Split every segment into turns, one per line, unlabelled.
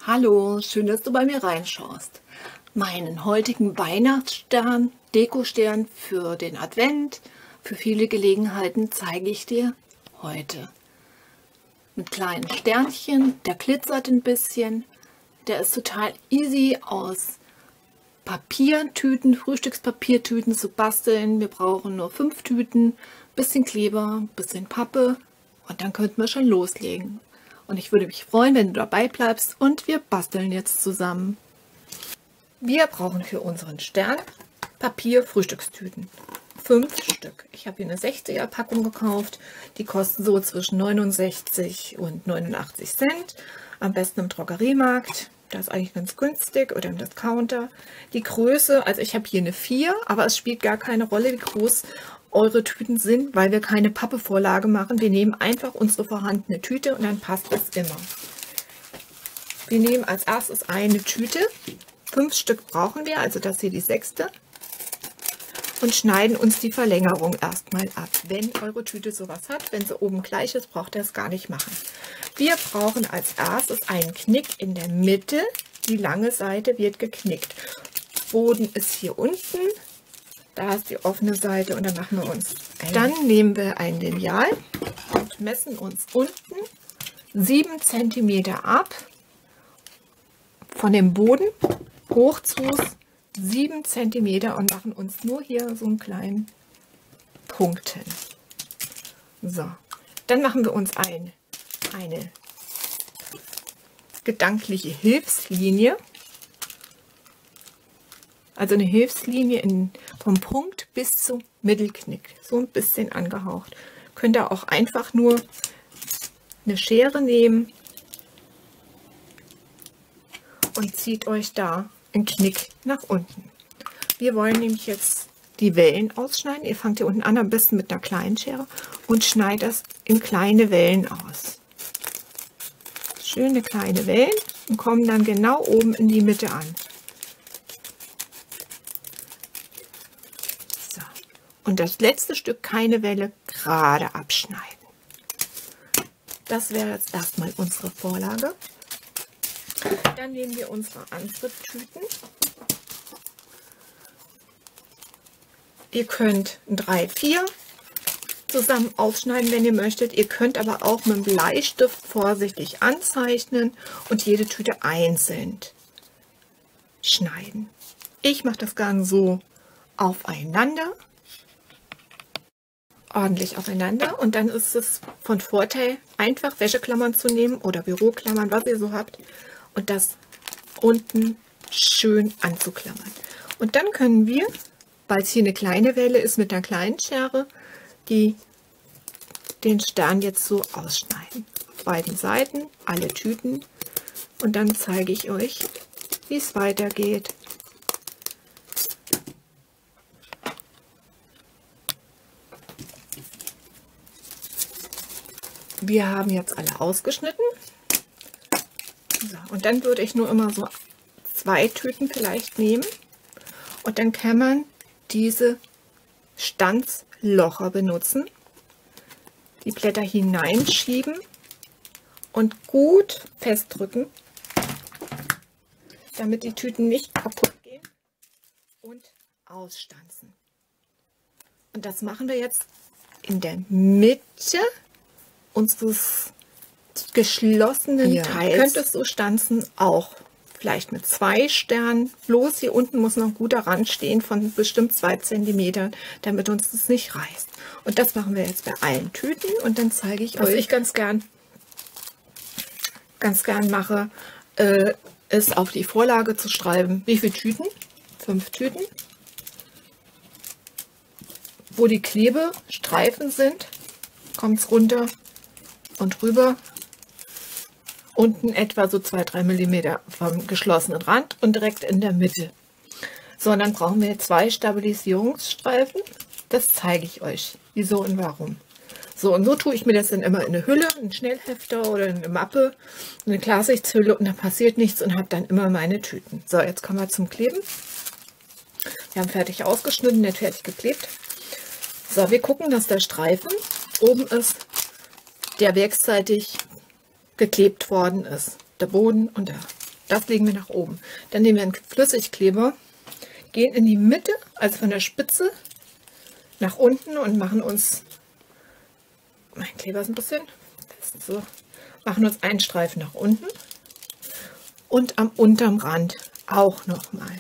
Hallo, schön, dass du bei mir reinschaust. Meinen heutigen Weihnachtsstern, Dekostern für den Advent, für viele Gelegenheiten zeige ich dir heute. Mit kleinen Sternchen, der glitzert ein bisschen, der ist total easy aus Papiertüten, Frühstückspapiertüten zu basteln. Wir brauchen nur 5 Tüten, bisschen Kleber, bisschen Pappe und dann könnten wir schon loslegen. Und ich würde mich freuen, wenn du dabei bleibst und wir basteln jetzt zusammen. Wir brauchen für unseren Stern Papier-Frühstückstüten. 5 Stück. Ich habe hier eine 60er Packung gekauft. Die kosten so zwischen 69 und 89 Cent. Am besten im Drogeriemarkt. Das ist eigentlich ganz günstig, oder im Discounter. Die Größe, also ich habe hier eine 4, aber es spielt gar keine Rolle, wie groß eure Tüten sind, weil wir keine Pappevorlage machen. Wir nehmen einfach unsere vorhandene Tüte und dann passt es immer. Wir nehmen als erstes eine Tüte. 5 Stück brauchen wir, also das hier die 6. Und schneiden uns die Verlängerung erstmal ab. Wenn eure Tüte sowas hat, wenn sie oben gleich ist, braucht ihr es gar nicht machen. Wir brauchen als erstes einen Knick in der Mitte. Die lange Seite wird geknickt. Boden ist hier unten. Da ist die offene Seite und dann machen wir uns. Dann nehmen wir ein Lineal und messen uns unten 7 cm ab. Von dem Boden hoch zu 7 cm und machen uns nur hier so einen kleinen Punkt hin. So, dann machen wir uns eine gedankliche Hilfslinie. Also eine Hilfslinie vom Punkt bis zum Mittelknick. So ein bisschen angehaucht. Könnt ihr auch einfach nur eine Schere nehmen und zieht euch da einen Knick nach unten. Wir wollen nämlich jetzt die Wellen ausschneiden. Ihr fangt hier unten an, am besten mit einer kleinen Schere und schneidet das in kleine Wellen aus. Schöne kleine Wellen und kommen dann genau oben in die Mitte an. So. Und das letzte Stück, keine Welle, gerade abschneiden. Das wäre jetzt erstmal unsere Vorlage. Dann nehmen wir unsere Antriebtüten. Ihr könnt 3, 4 zusammen ausschneiden, wenn ihr möchtet. Ihr könnt aber auch mit dem Bleistift vorsichtig anzeichnen und jede Tüte einzeln schneiden. Ich mache das Ganze so aufeinander, ordentlich aufeinander, und dann ist es von Vorteil, einfach Wäscheklammern zu nehmen oder Büroklammern, was ihr so habt, und das unten schön anzuklammern. Und dann können wir, weil es hier eine kleine Welle ist, mit einer kleinen Schere den Stern jetzt so ausschneiden. Auf beiden Seiten, alle Tüten, und dann zeige ich euch, wie es weitergeht. Wir haben jetzt alle ausgeschnitten. So, und dann würde ich nur immer so 2 Tüten vielleicht nehmen und dann kann man diese Stanzlocher benutzen, die Blätter hineinschieben und gut festdrücken, damit die Tüten nicht kaputt gehen, und ausstanzen. Und das machen wir jetzt in der Mitte unseres geschlossenen Teils. Ihr könnt es so stanzen, auch vielleicht mit 2 Sternen. Bloß hier unten muss noch ein guter Rand stehen von bestimmt 2 cm, damit uns das nicht reißt. Und das machen wir jetzt bei allen Tüten, und dann zeige ich euch, was ich ganz gern mache, ist auf die Vorlage zu schreiben, wie viele Tüten, 5 Tüten, wo die Klebestreifen sind, kommt es runter und rüber. Unten etwa so 2-3 mm vom geschlossenen Rand und direkt in der Mitte. So, und dann brauchen wir 2 Stabilisierungsstreifen. Das zeige ich euch, wieso und warum. So, und so tue ich mir das dann immer in eine Hülle, einen Schnellhefter oder eine Mappe, eine Klarsichtshülle, und da passiert nichts und habe dann immer meine Tüten. So, jetzt kommen wir zum Kleben. Wir haben fertig ausgeschnitten, nicht fertig geklebt. So, wir gucken, dass der Streifen oben ist, der werksseitig geklebt worden ist. Der Boden und der Das legen wir nach oben. Dann nehmen wir einen Flüssigkleber, gehen in die Mitte, also von der Spitze nach unten und machen uns, mein Kleber ist ein bisschen fest, so, machen uns einen Streifen nach unten und am unteren Rand auch nochmal.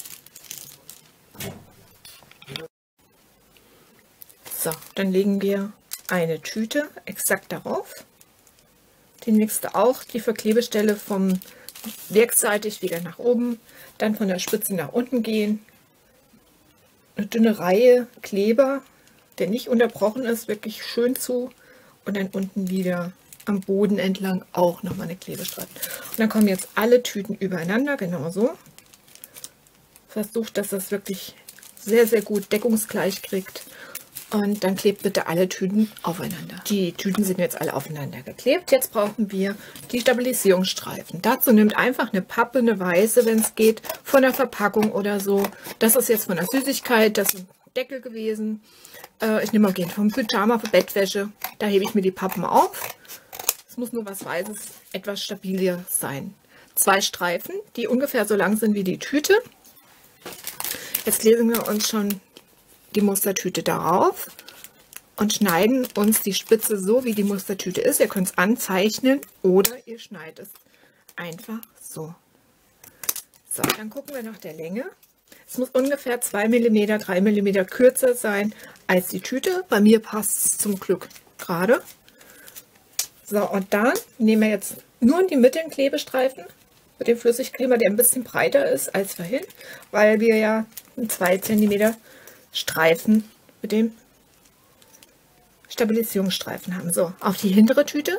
So, dann legen wir eine Tüte exakt darauf. Die nächste auch, die Verklebestelle vom werkseitig wieder nach oben, dann von der Spitze nach unten gehen. Eine dünne Reihe Kleber, der nicht unterbrochen ist, wirklich schön zu. Und dann unten wieder am Boden entlang auch nochmal eine Klebestreifen. Und dann kommen jetzt alle Tüten übereinander, genauso. Versucht, dass das wirklich sehr, sehr gut deckungsgleich kriegt. Und dann klebt bitte alle Tüten aufeinander. Die Tüten sind jetzt alle aufeinander geklebt. Jetzt brauchen wir die Stabilisierungsstreifen. Dazu nimmt einfach eine Pappe, eine weiße, wenn es geht, von der Verpackung oder so. Das ist jetzt von der Süßigkeit, das ist ein Deckel gewesen. Ich nehme auch gerne vom Pyjama, für Bettwäsche. Da hebe ich mir die Pappen auf. Es muss nur was Weißes, etwas stabiler sein. 2 Streifen, die ungefähr so lang sind wie die Tüte. Jetzt legen wir uns schon die Mustertüte darauf und schneiden uns die Spitze so, wie die Mustertüte ist. Ihr könnt es anzeichnen oder ihr schneidet es einfach so. So, dann gucken wir nach der Länge. Es muss ungefähr 2 mm, 3 mm kürzer sein als die Tüte. Bei mir passt es zum Glück gerade. So, und dann nehmen wir jetzt nur in die Mitte den Klebestreifen mit dem Flüssigkleber, der ein bisschen breiter ist als vorhin, weil wir ja einen 2 cm Streifen mit dem Stabilisierungsstreifen haben. So, auf die hintere Tüte.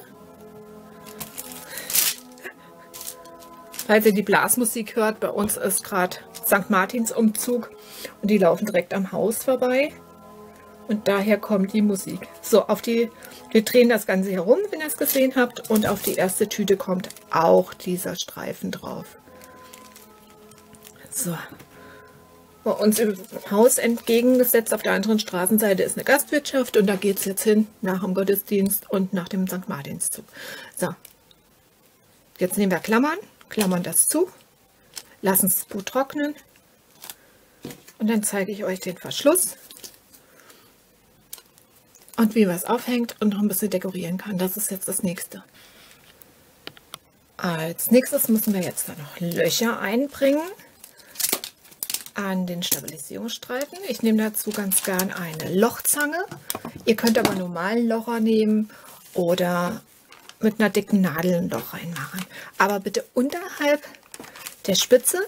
Falls ihr die Blasmusik hört, bei uns ist gerade St. Martins Umzug und die laufen direkt am Haus vorbei. Und daher kommt die Musik. So, wir drehen das Ganze herum, wenn ihr es gesehen habt. Und auf die erste Tüte kommt auch dieser Streifen drauf. So. Bei uns im Haus entgegengesetzt auf der anderen Straßenseite ist eine Gastwirtschaft und da geht es jetzt hin nach dem Gottesdienst und nach dem St. Martinszug. So, jetzt nehmen wir Klammern, klammern das zu, lassen es gut trocknen und dann zeige ich euch den Verschluss und wie man es aufhängt und noch ein bisschen dekorieren kann. Das ist jetzt das nächste. Als nächstes müssen wir jetzt da noch Löcher einbringen an den Stabilisierungsstreifen. Ich nehme dazu ganz gern eine Lochzange. Ihr könnt aber normalen Locher nehmen oder mit einer dicken Nadel ein Loch reinmachen. Aber bitte unterhalb der Spitze,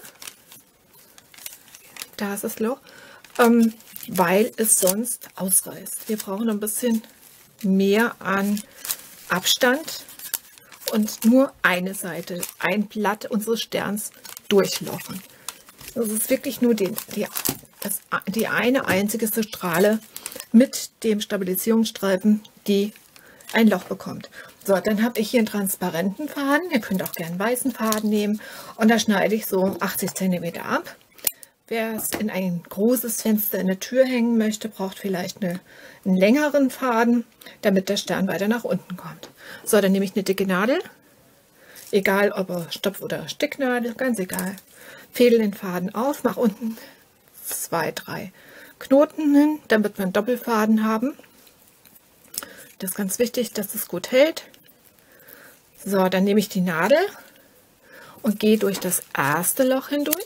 da ist das Loch, weil es sonst ausreißt. Wir brauchen ein bisschen mehr an Abstand und nur eine Seite, ein Blatt unseres Sterns durchlochen. Das ist wirklich nur die eine einzige Strahle mit dem Stabilisierungsstreifen, die ein Loch bekommt. So, dann habe ich hier einen transparenten Faden. Ihr könnt auch gerne einen weißen Faden nehmen. Und da schneide ich so 80 cm ab. Wer es in ein großes Fenster in der Tür hängen möchte, braucht vielleicht einen längeren Faden, damit der Stern weiter nach unten kommt. So, dann nehme ich eine dicke Nadel. Egal ob er Stopf- oder Sticknadel, ganz egal. Fädel den Faden auf, mache unten 2, 3 Knoten hin, damit wir einen Doppelfaden haben. Das ist ganz wichtig, dass es gut hält. So, dann nehme ich die Nadel und gehe durch das erste Loch hindurch.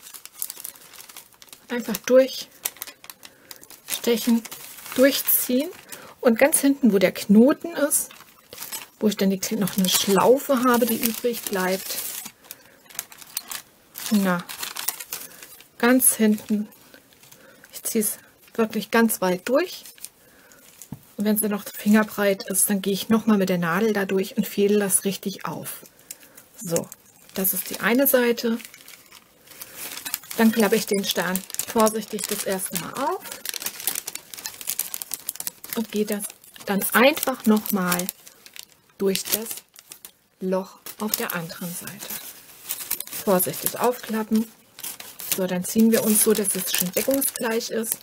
Einfach durchstechen, durchziehen und ganz hinten, wo der Knoten ist, wo ich dann noch eine Schlaufe habe, die übrig bleibt. Na, ganz hinten. Ich ziehe es wirklich ganz weit durch. Und wenn es dann noch fingerbreit ist, dann gehe ich nochmal mit der Nadel da durch und fädel das richtig auf. So, das ist die eine Seite. Dann klappe ich den Stern vorsichtig das erste Mal auf und gehe das dann einfach nochmal durch das Loch auf der anderen Seite. Vorsichtig aufklappen. So, dann ziehen wir uns so, dass es schon deckungsgleich ist.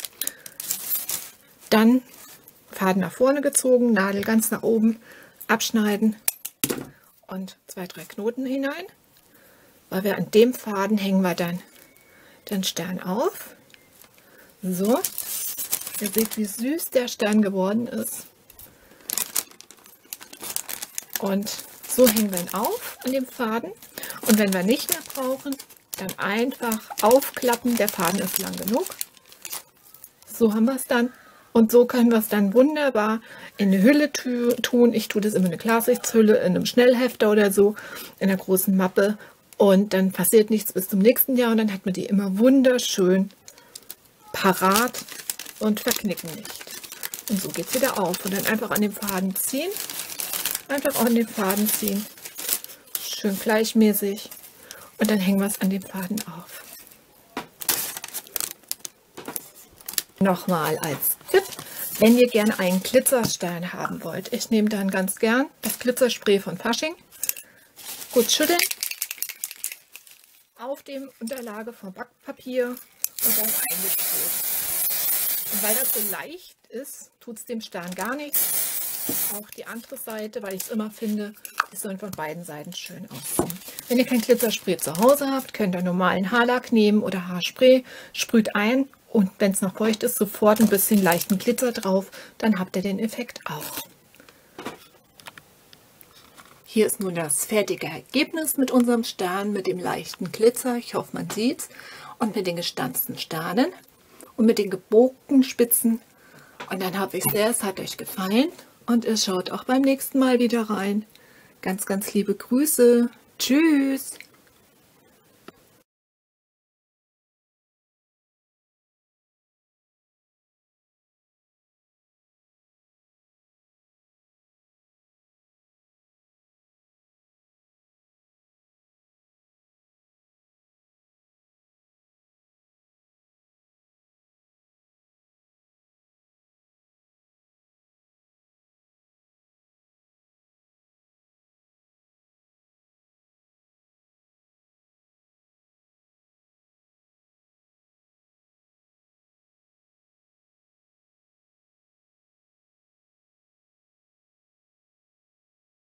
Dann Faden nach vorne gezogen, Nadel ganz nach oben, abschneiden und 2, 3 Knoten hinein. weil wir an dem Faden hängen wir dann den Stern auf. So, ihr seht, wie süß der Stern geworden ist. Und so hängen wir ihn auf an dem Faden. Und wenn wir nicht mehr brauchen, dann einfach aufklappen. Der Faden ist lang genug. So haben wir es dann. Und so können wir es dann wunderbar in eine Hülle tun. Ich tue das immer in eine Klarsichtshülle, in einem Schnellhefter oder so, in einer großen Mappe. Und dann passiert nichts bis zum nächsten Jahr. Und dann hat man die immer wunderschön parat und verknicken nicht. Und so geht es wieder auf. Und dann einfach an den Faden ziehen. Einfach an den Faden ziehen. Schön gleichmäßig. Und dann hängen wir es an den Faden auf. Nochmal als Tipp, wenn ihr gerne einen Glitzerstern haben wollt. Ich nehme dann ganz gern das Glitzerspray von Fasching. Gut schütteln. Auf dem Unterlage vom Backpapier und dann eingesprüht. Und weil das so leicht ist, tut es dem Stern gar nichts. Auch die andere Seite, weil ich es immer finde, die sollen von beiden Seiten schön aussehen. Wenn ihr kein Glitzerspray zu Hause habt, könnt ihr normalen Haarlack nehmen oder Haarspray, sprüht ein und wenn es noch feucht ist, sofort ein bisschen leichten Glitzer drauf, dann habt ihr den Effekt auch. Hier ist nun das fertige Ergebnis mit unserem Stern, mit dem leichten Glitzer. Ich hoffe, man sieht es. Und mit den gestanzten Sternen und mit den gebogenen Spitzen. Und dann habe ich sehr, es hat euch gefallen. Und ihr schaut auch beim nächsten Mal wieder rein. Ganz, ganz liebe Grüße. Tschüss.